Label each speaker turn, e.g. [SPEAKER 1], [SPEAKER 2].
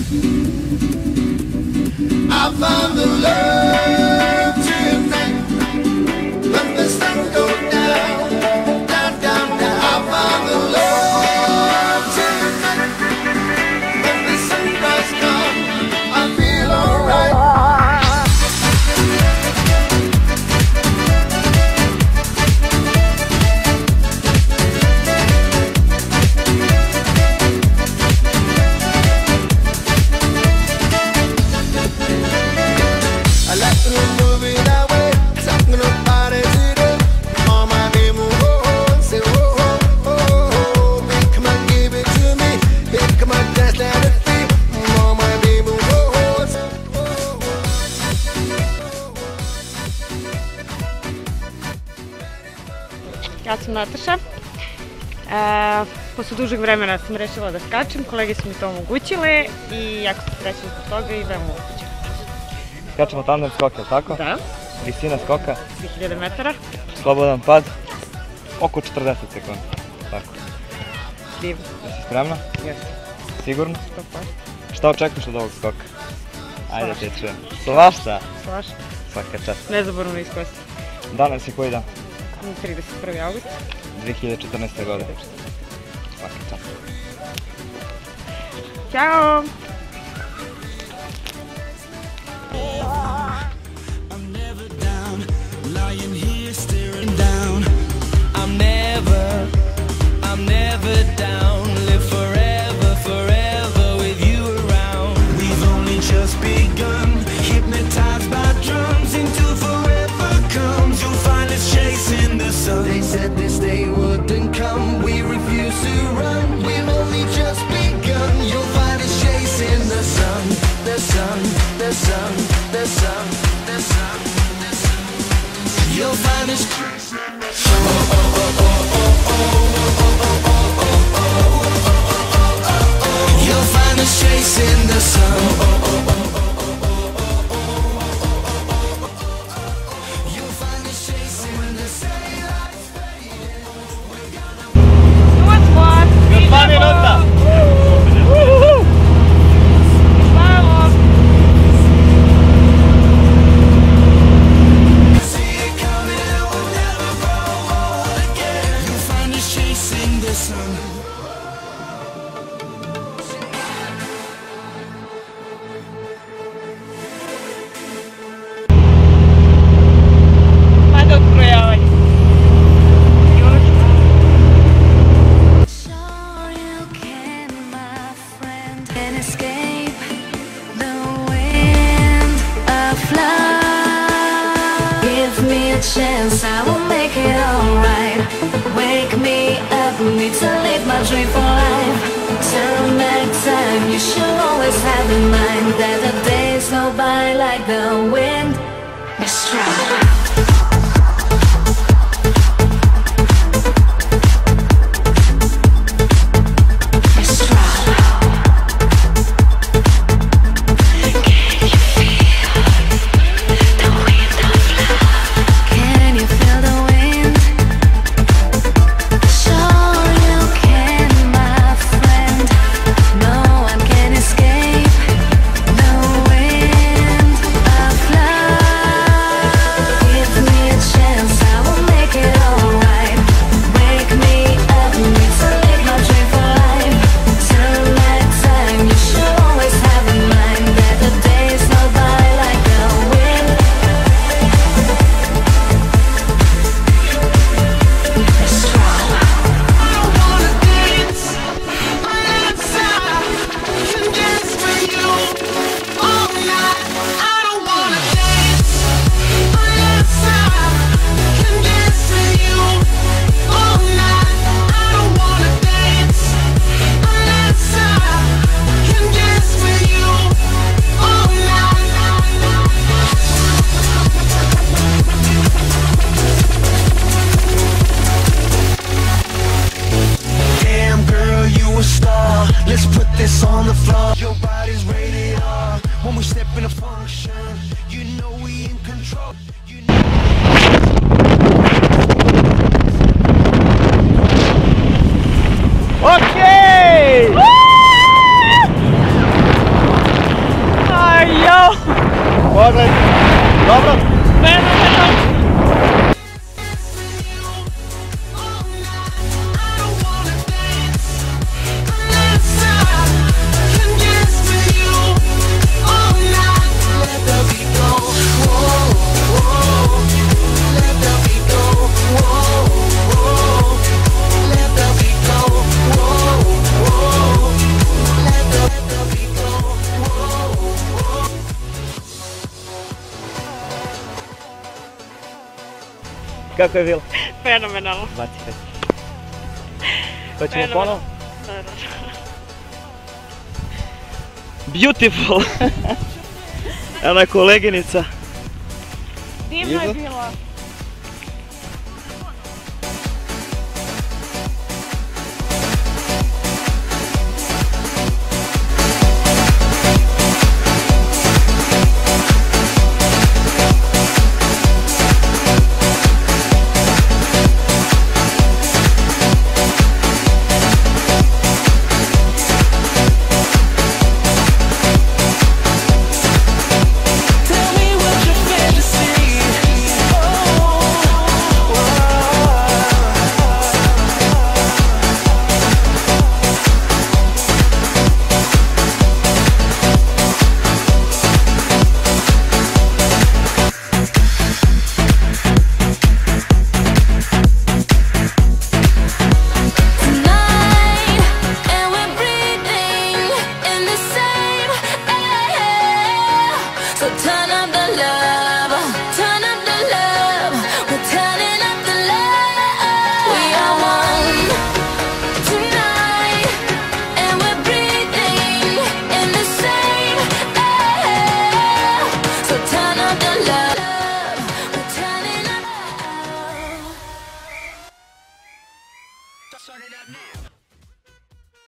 [SPEAKER 1] I found the love tonight. When the sun goes down, down, down, down. I found the love tonight. When the sunrise comes, I feel alright.
[SPEAKER 2] Ja sam Nataša. Posle dužeg vremena sam rešila da skačem, kolege su mi to omogućile i jako sam srećna zbog toga i veoma upućena.
[SPEAKER 3] Skačemo tandem skok, je li tako?
[SPEAKER 2] Da.
[SPEAKER 3] Visina skoka?
[SPEAKER 2] 3000 metara.
[SPEAKER 3] Slobodan pad? Oko 40 sekundi. Tako.
[SPEAKER 2] Divno.
[SPEAKER 3] Jesi spremna?
[SPEAKER 2] Jesi.
[SPEAKER 3] Sigurno?
[SPEAKER 2] 100%.
[SPEAKER 3] Šta očekuješ od ovog skoka? Ajde te čujem. Svašta?
[SPEAKER 2] Svašta.
[SPEAKER 3] Svaka čast.
[SPEAKER 2] Nezaboravno iskustvo.
[SPEAKER 3] Danas je koji dan?
[SPEAKER 2] 31. august.
[SPEAKER 3] 2014. godine. Svaka čast.
[SPEAKER 2] Ćao!
[SPEAKER 4] I'm never down, live forever, forever with you around. We've only just begun, hypnotized by drums until forever comes. You'll find us chasing the sun.
[SPEAKER 1] They said this day wouldn't come, we refuse to run. We've only just begun, you'll find us chasing the sun. The sun, the sun, the sun, the sun, the sun. You'll find us chasing the sun. You'll find us chasing the sun. You'll find us chasing the sun.
[SPEAKER 5] Chance, I will make it alright. Wake me up, need to live my dream for life. Turn back time, you should always have in mind that the days go by like the wind. Mistral. Let's put this on the floor. Your body's rated R. When we step in a function, you know we in control.
[SPEAKER 3] Okay! Kako je bilo?
[SPEAKER 2] Fenomenalno.
[SPEAKER 3] Baci fest. Hoćemo ponovo? Beautiful! Ona je koleginica.
[SPEAKER 2] Divno je
[SPEAKER 3] Iza?
[SPEAKER 2] bilo.
[SPEAKER 4] Tell me what's your fantasy?
[SPEAKER 5] Tonight, and we're breathing in the same air. So turn up the love, turn up the love. We're turning up the love. We are one tonight, and we're breathing in the same air. So turn up the love. We're turning up.
[SPEAKER 4] Turn it up now.